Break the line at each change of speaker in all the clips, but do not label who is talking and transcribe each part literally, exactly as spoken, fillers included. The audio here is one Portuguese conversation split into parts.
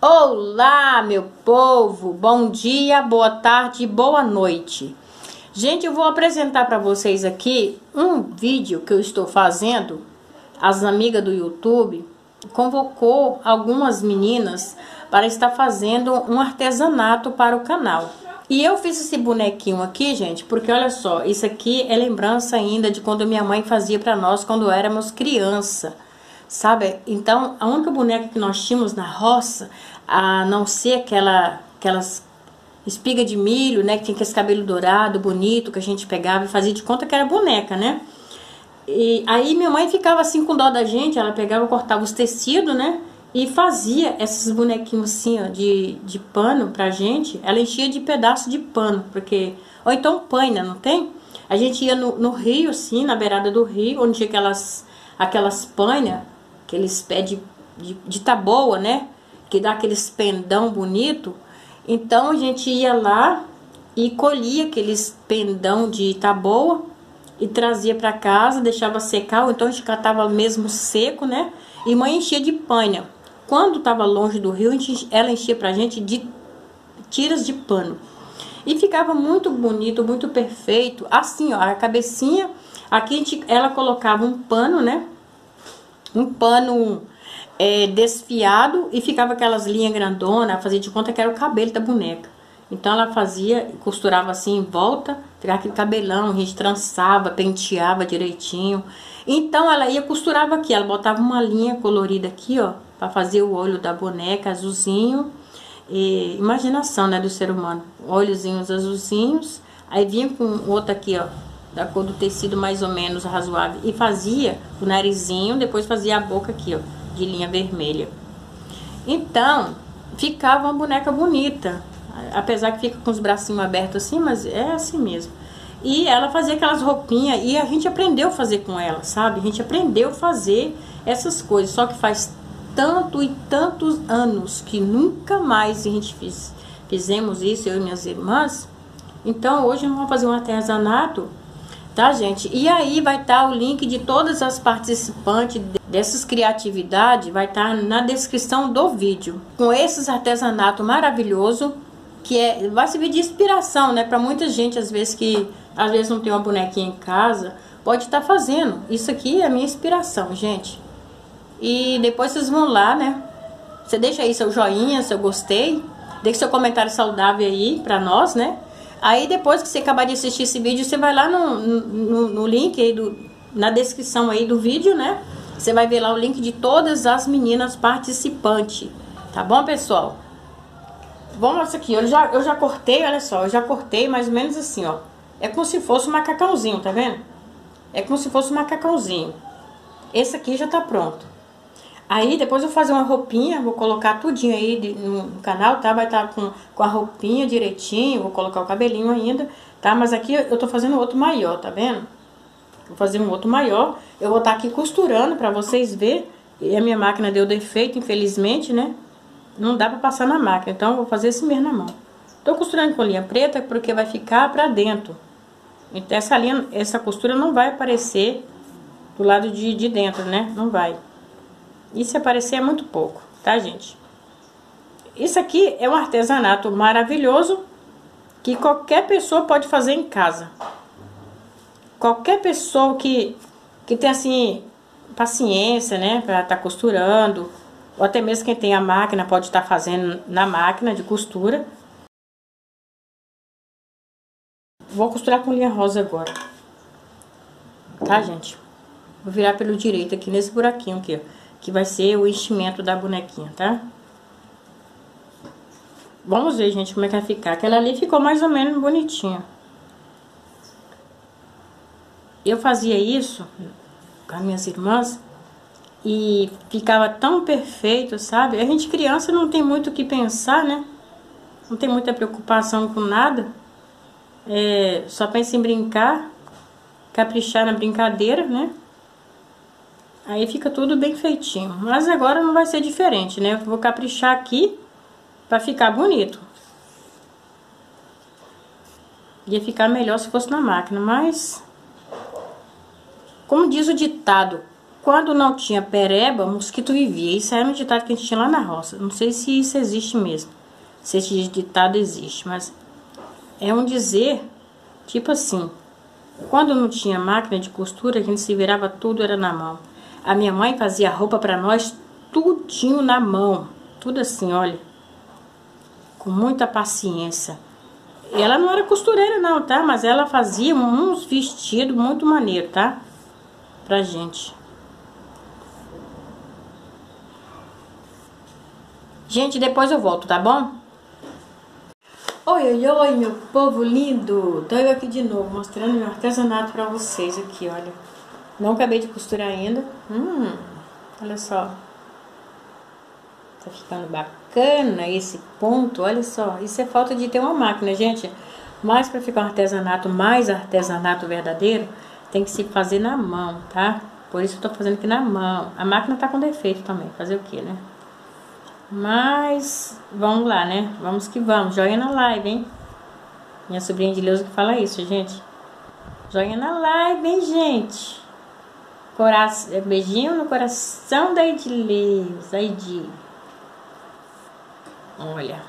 Olá, meu povo! Bom dia, boa tarde, boa noite. Gente, eu vou apresentar para vocês aqui um vídeo que eu estou fazendo. As amigas do YouTube convocou algumas meninas para estar fazendo um artesanato para o canal. E eu fiz esse bonequinho aqui, gente, porque olha só, isso aqui é lembrança ainda de quando minha mãe fazia para nós quando éramos criança. Sabe? Então, a única boneca que nós tínhamos na roça, a não ser aquela, aquelas espiga de milho, né? Que tinha aquele cabelo dourado, bonito, que a gente pegava e fazia de conta que era boneca, né? E aí minha mãe ficava assim com dó da gente, ela pegava, cortava os tecidos, né? E fazia esses bonequinhos assim, ó, de, de pano pra gente. Ela enchia de pedaço de pano, porque... Ou então paina, não tem? A gente ia no, no rio, assim, na beirada do rio, onde tinha aquelas, aquelas paina, aqueles pés de, de, de taboa, né? Que dá aqueles pendão bonito. Então a gente ia lá e colhia aqueles pendão de taboa e trazia para casa, deixava secar, ou então a gente catava mesmo seco, né? E mãe enchia de panha. Quando estava longe do rio, ela enchia pra gente de tiras de pano. E ficava muito bonito, muito perfeito. Assim, ó, a cabecinha, aqui a gente, ela colocava um pano, né? Um pano é, desfiado e ficava aquelas linhas grandonas, fazia de conta que era o cabelo da boneca. Então ela fazia, costurava assim em volta, ficava aquele cabelão, a gente trançava, penteava direitinho. Então ela ia costurava aqui, ela botava uma linha colorida aqui, ó, para fazer o olho da boneca azulzinho. E, imaginação, né, do ser humano. Olhozinhos azulzinhos, aí vinha com outro aqui, ó, da cor do tecido mais ou menos razoável, e fazia o narizinho, depois fazia a boca aqui, ó, de linha vermelha. Então, ficava uma boneca bonita, apesar que fica com os bracinhos abertos assim, mas é assim mesmo. E ela fazia aquelas roupinhas, e a gente aprendeu a fazer com ela, sabe? A gente aprendeu a fazer essas coisas, só que faz tanto e tantos anos que nunca mais a gente fiz, fizemos isso, eu e minhas irmãs. Então, hoje nós vamos fazer um artesanato, tá, gente? E aí vai estar o link de todas as participantes dessas criatividades, vai estar na descrição do vídeo. Com esses artesanatos maravilhosos, que é, vai servir de inspiração, né? Para muita gente, às vezes, que às vezes não tem uma bonequinha em casa, pode estar fazendo. Isso aqui é a minha inspiração, gente. E depois vocês vão lá, né? Você deixa aí seu joinha, seu gostei, deixa seu comentário saudável aí pra nós, né? Aí depois que você acabar de assistir esse vídeo, você vai lá no, no, no link aí, do, na descrição aí do vídeo, né? Você vai ver lá o link de todas as meninas participantes, tá bom, pessoal? Vamos isso aqui, eu já, eu já cortei, olha só, eu já cortei mais ou menos assim, ó. É como se fosse um macacãozinho, tá vendo? É como se fosse um macacãozinho. Esse aqui já tá pronto. Aí depois eu vou fazer uma roupinha, vou colocar tudinho aí de, no, no canal, tá? Vai estar tá com, com a roupinha direitinho, vou colocar o cabelinho ainda, tá? Mas aqui eu tô fazendo outro maior, tá vendo? Vou fazer um outro maior, eu vou estar tá aqui costurando pra vocês verem. E a minha máquina deu defeito, infelizmente, né? Não dá pra passar na máquina, então eu vou fazer esse mesmo na mão. Tô costurando com linha preta porque vai ficar pra dentro. Então essa linha, essa costura não vai aparecer do lado de, de dentro, né? Não vai. E se aparecer é muito pouco, tá, gente? Isso aqui é um artesanato maravilhoso que qualquer pessoa pode fazer em casa. Qualquer pessoa que, que tem, assim, paciência, né, pra estar costurando, ou até mesmo quem tem a máquina pode estar fazendo na máquina de costura. Vou costurar com linha rosa agora. Tá, gente? Vou virar pelo direito aqui, nesse buraquinho aqui, ó. Que vai ser o enchimento da bonequinha, tá? Vamos ver, gente, como é que vai ficar. Aquela ali ficou mais ou menos bonitinha. Eu fazia isso com as minhas irmãs e ficava tão perfeito, sabe? A gente criança não tem muito o que pensar, né? Não tem muita preocupação com nada. É, só pensa em brincar, caprichar na brincadeira, né? Aí fica tudo bem feitinho. Mas agora não vai ser diferente, né? Eu vou caprichar aqui pra ficar bonito. Ia ficar melhor se fosse na máquina, mas... Como diz o ditado, quando não tinha pereba, mosquito vivia. Isso era um ditado que a gente tinha lá na roça. Não sei se isso existe mesmo. Se esse ditado existe, mas é um dizer, tipo assim, quando não tinha máquina de costura, a gente se virava tudo, era na mão. A minha mãe fazia roupa pra nós, tudinho na mão. Tudo assim, olha, com muita paciência. Ela não era costureira não, tá? Mas ela fazia uns vestidos muito maneiro, tá? Pra gente. Gente, depois eu volto, tá bom? Oi, oi, oi, meu povo lindo! Tô eu aqui de novo, mostrando meu artesanato pra vocês aqui, olha. Não acabei de costurar ainda. Hum, olha só. Tá ficando bacana esse ponto, olha só. Isso é falta de ter uma máquina, gente. Mas pra ficar um artesanato, mais artesanato verdadeiro, tem que se fazer na mão, tá? Por isso eu tô fazendo aqui na mão. A máquina tá com defeito também, fazer o que, né? Mas, vamos lá, né? Vamos que vamos. Joinha na live, hein? Minha sobrinha de Leusa que fala isso, gente. Joinha na live, hein, gente? Cora... Beijinho no coração da Edileuza. Edi. Olha.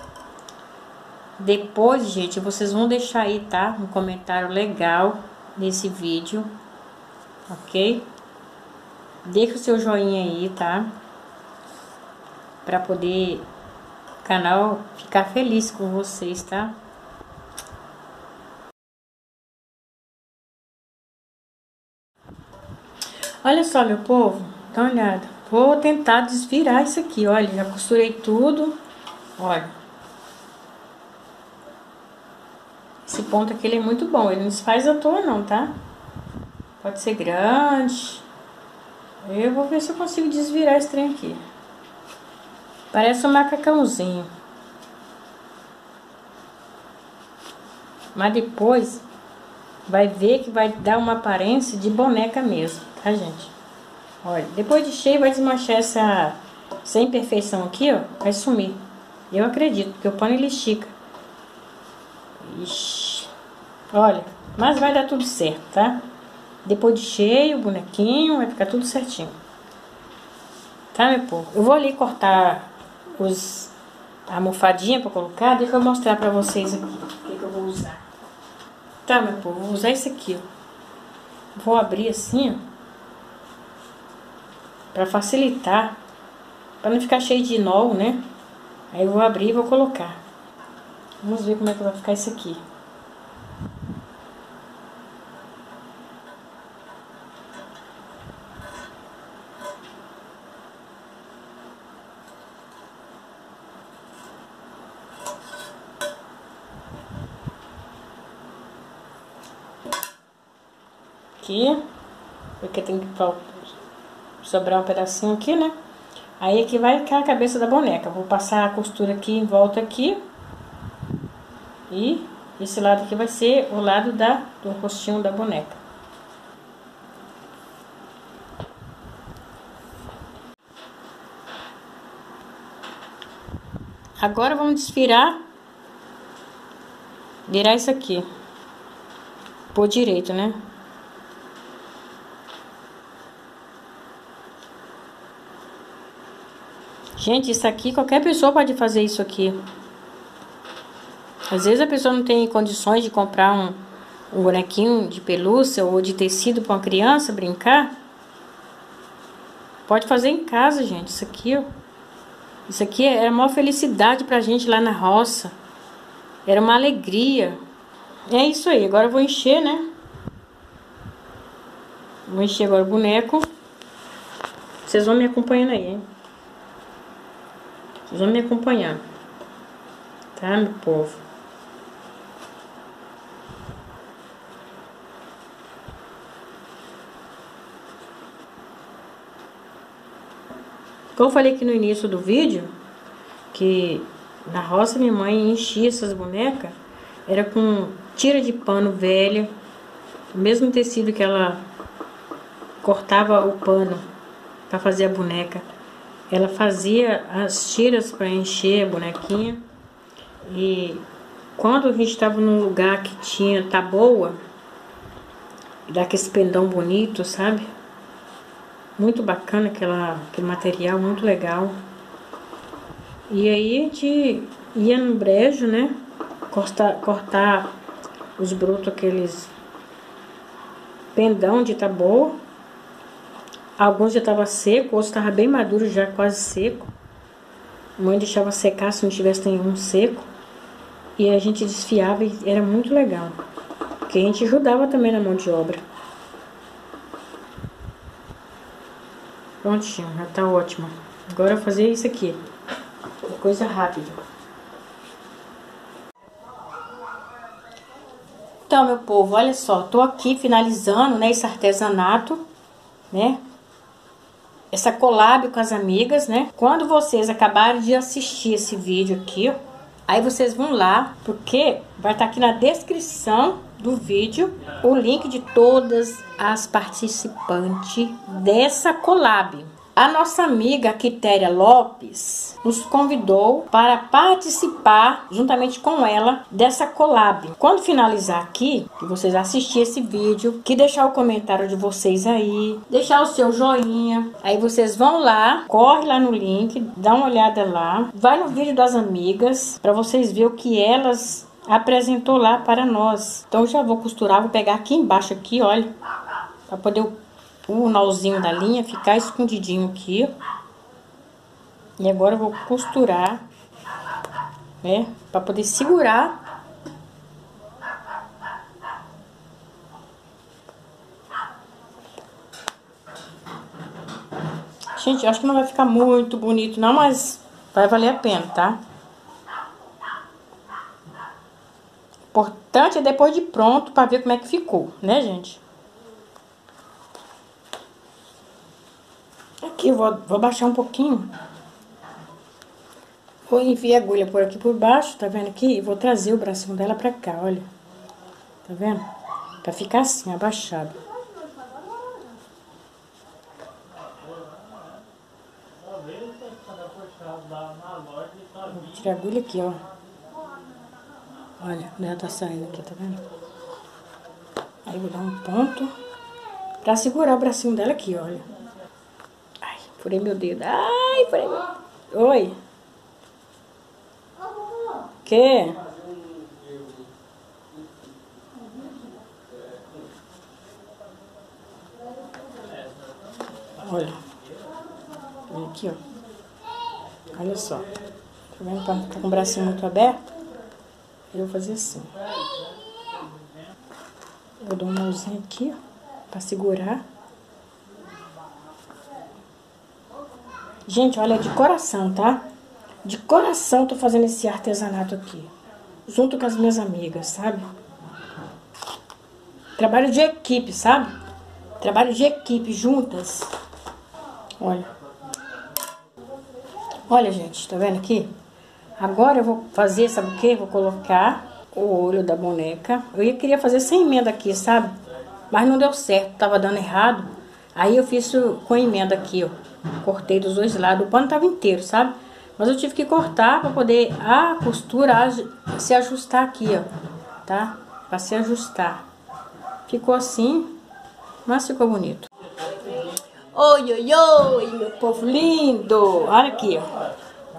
Depois, gente, vocês vão deixar aí, tá? Um comentário legal nesse vídeo. Ok? Deixa o seu joinha aí, tá? Pra poder o canal ficar feliz com vocês, tá? Olha só, meu povo, dá uma olhada. Vou tentar desvirar isso aqui, olha, já costurei tudo. Olha. Esse ponto aqui, ele é muito bom, ele não se faz à toa não, tá? Pode ser grande. Eu vou ver se eu consigo desvirar esse trem aqui. Parece um macacãozinho. Mas depois vai ver que vai dar uma aparência de boneca mesmo, tá, gente? Olha, depois de cheio vai desmanchar essa, essa imperfeição aqui, ó. Vai sumir. Eu acredito, porque o pano ele estica. Ixi. Olha, mas vai dar tudo certo, tá? Depois de cheio, o bonequinho, vai ficar tudo certinho. Tá, meu povo? Eu vou ali cortar os, a almofadinha pra colocar. Deixa eu mostrar pra vocês aqui o que, que eu vou usar. Tá, meu povo? Vou usar esse aqui, ó. Vou abrir assim, ó. Pra facilitar. Pra não ficar cheio de nó, né? Aí eu vou abrir e vou colocar. Vamos ver como é que vai ficar isso aqui. Aqui, porque tem que sobrar um pedacinho aqui, né? Aí aqui vai ficar a cabeça da boneca. Vou passar a costura aqui em volta aqui. E esse lado aqui vai ser o lado da, do rostinho da boneca. Agora vamos desfirar. Virar isso aqui. Por direito, né? Gente, isso aqui, qualquer pessoa pode fazer isso aqui. Às vezes a pessoa não tem condições de comprar um, um bonequinho de pelúcia ou de tecido para uma criança brincar. Pode fazer em casa, gente. Isso aqui, ó. Isso aqui era uma felicidade pra gente lá na roça. Era uma alegria. É isso aí. Agora eu vou encher, né? Vou encher agora o boneco. Vocês vão me acompanhando aí, hein? Vocês vão me acompanhando. Tá, meu povo? Como eu falei aqui no início do vídeo, que na roça minha mãe enchia essas bonecas, era com tira de pano velha, o mesmo tecido que ela cortava o pano para fazer a boneca. Ela fazia as tiras para encher a bonequinha. E quando a gente estava num lugar que tinha taboa, daquele pendão bonito, sabe? Muito bacana aquela, aquele material, muito legal. E aí a gente ia no brejo, né? Cortar, cortar os brotos, aqueles pendão de taboa. Alguns já estavam secos, outros estavam bem maduros, já quase seco. A mãe deixava secar se não tivesse nenhum seco. E a gente desfiava e era muito legal. Porque a gente ajudava também na mão de obra. Prontinho, já tá ótimo. Agora eu vou fazer isso aqui. Coisa rápida. Então, meu povo, olha só. Tô aqui finalizando, né, esse artesanato, né? Essa collab com as amigas, né? Quando vocês acabarem de assistir esse vídeo aqui, ó, aí vocês vão lá, porque vai estar aqui na descrição do vídeo o link de todas as participantes dessa collab. A nossa amiga Quitéria Lopes nos convidou para participar juntamente com ela dessa collab. Quando finalizar aqui, que vocês assistirem esse vídeo, que deixar o comentário de vocês aí, deixar o seu joinha, aí vocês vão lá, corre lá no link, dá uma olhada lá, vai no vídeo das amigas para vocês verem o que elas apresentou lá para nós. Então eu já vou costurar, vou pegar aqui embaixo aqui, olha, para poder o o nozinho da linha ficar escondidinho aqui. E agora eu vou costurar, né, para poder segurar. Gente, eu acho que não vai ficar muito bonito não, mas vai valer a pena, tá? O importante é depois de pronto para ver como é que ficou, né, gente? Aqui eu vou, vou baixar um pouquinho. Vou enfiar a agulha por aqui por baixo, tá vendo aqui? E vou trazer o bracinho dela pra cá, olha. Tá vendo? Pra ficar assim, abaixado. Vou tirar a agulha aqui, ó. Olha, ela tá saindo aqui, tá vendo? Aí vou dar um ponto pra segurar o bracinho dela aqui, olha. Ai, furei meu dedo. Ai, furei meu dedo. Oi. Que? Olha. Olha aqui, ó. Olha só. Tá vendo? Pra não ficar com o bracinho muito aberto, eu vou fazer assim. Eu dou um nozinho aqui, ó, pra segurar. Gente, olha, de coração, tá? De coração tô fazendo esse artesanato aqui. Junto com as minhas amigas, sabe? Trabalho de equipe, sabe? Trabalho de equipe, juntas. Olha. Olha, gente, tá vendo aqui? Agora eu vou fazer, sabe o quê? Vou colocar o olho da boneca. Eu ia queria fazer sem emenda aqui, sabe? Mas não deu certo, tava dando errado. Aí eu fiz isso com emenda aqui, ó. Cortei dos dois lados, o pano tava inteiro, sabe? Mas eu tive que cortar pra poder a costura se ajustar aqui, ó. Tá? Pra se ajustar. Ficou assim, mas ficou bonito. Oi, oi, oi, meu povo lindo! Olha aqui, ó.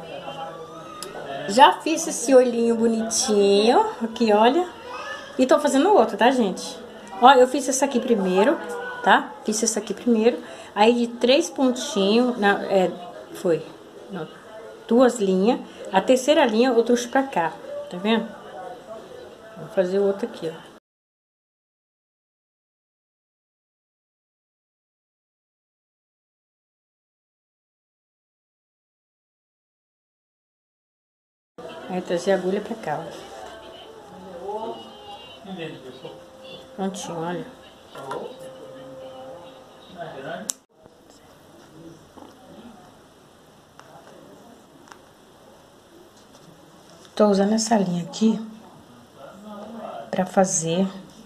Já fiz esse olhinho bonitinho, aqui, olha. E tô fazendo outro, tá, gente? Ó, eu fiz esse aqui primeiro, tá? Fiz esse aqui primeiro. Aí de três pontinhos, na, é, foi não, duas linhas. A terceira linha eu trouxe pra cá, tá vendo? Vou fazer o outro aqui, ó. Aí trazer a agulha pra cá, ó. Prontinho, olha. Tô usando essa linha aqui pra fazer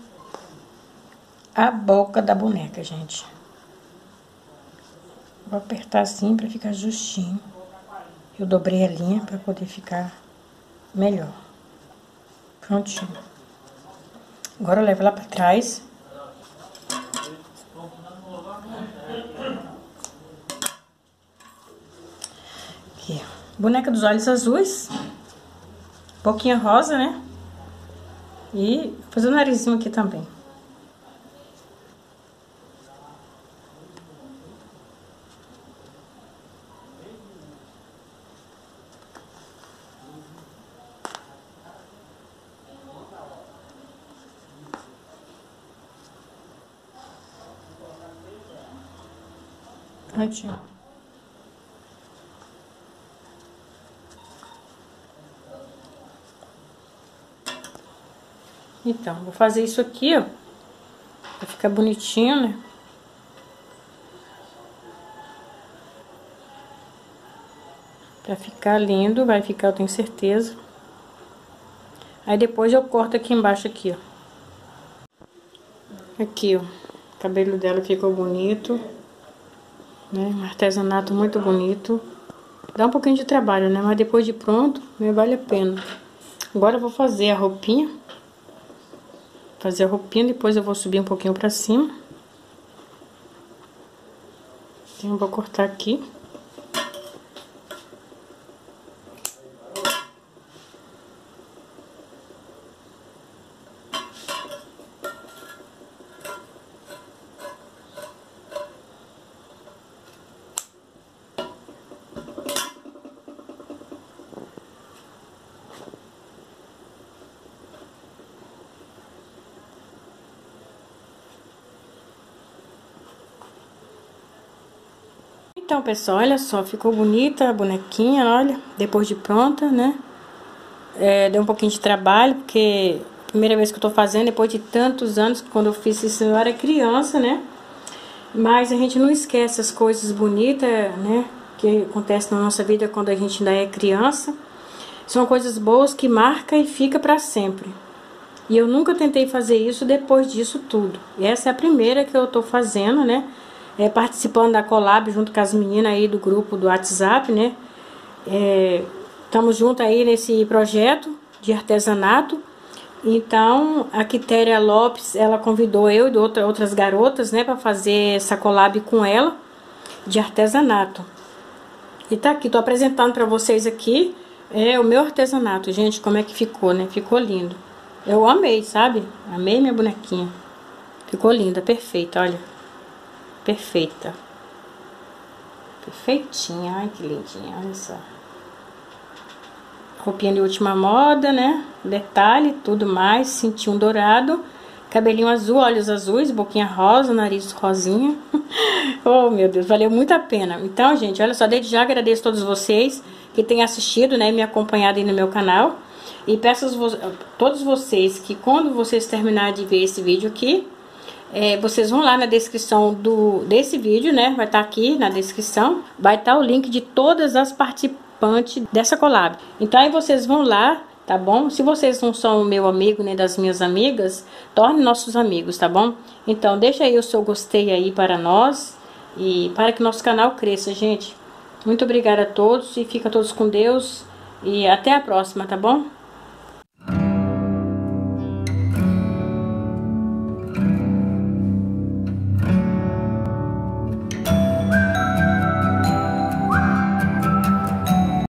a boca da boneca, gente. Vou apertar assim pra ficar justinho. Eu dobrei a linha pra poder ficar melhor. Prontinho. Agora eu levo lá pra trás. Boneca dos olhos azuis. Boquinha rosa, né? E vou fazer o narizinho aqui também. Prontinho. Então, vou fazer isso aqui, ó, pra ficar bonitinho, né? Pra ficar lindo, vai ficar, eu tenho certeza. Aí depois eu corto aqui embaixo, aqui, ó. Aqui, ó. O cabelo dela ficou bonito, né? Um artesanato muito bonito. Dá um pouquinho de trabalho, né? Mas depois de pronto, né, vale a pena. Agora eu vou fazer a roupinha. Fazer a roupinha, depois eu vou subir um pouquinho pra cima. Então eu vou cortar aqui. Então, pessoal, olha só, ficou bonita a bonequinha, olha, depois de pronta, né? É, deu um pouquinho de trabalho, porque a primeira vez que eu tô fazendo, depois de tantos anos, quando eu fiz isso eu era criança, né? Mas a gente não esquece as coisas bonitas, né? Que acontecem na nossa vida quando a gente ainda é criança. São coisas boas que marcam e fica pra sempre. E eu nunca tentei fazer isso depois disso tudo. E essa é a primeira que eu tô fazendo, né? É, participando da collab junto com as meninas aí do grupo do WhatsApp, né? Estamos juntos aí nesse projeto de artesanato. Então, a Quitéria Lopes, ela convidou eu e outra, outras garotas, né? Para fazer essa collab com ela de artesanato. E tá aqui, tô apresentando para vocês aqui é, o meu artesanato. Gente, como é que ficou, né? Ficou lindo. Eu amei, sabe? Amei minha bonequinha. Ficou linda, perfeita, olha. Perfeita. Perfeitinha. Ai, que lindinha. Olha só. Roupinha de última moda, né? Detalhe, tudo mais. Cintinho dourado. Cabelinho azul, olhos azuis, boquinha rosa, nariz rosinha. Oh, meu Deus, valeu muito a pena. Então, gente, olha só, desde já agradeço a todos vocês que têm assistido, né? Me acompanhado aí no meu canal. E peço a todos vocês que quando vocês terminarem de ver esse vídeo aqui, É, vocês vão lá na descrição do, desse vídeo, né? Vai estar tá aqui na descrição. Vai estar tá o link de todas as participantes dessa collab. Então aí vocês vão lá, tá bom? Se vocês não são meu amigo, nem das minhas amigas, torne nossos amigos, tá bom? Então deixa aí o seu gostei aí para nós. E para que nosso canal cresça, gente. Muito obrigada a todos e fica todos com Deus. E até a próxima, tá bom?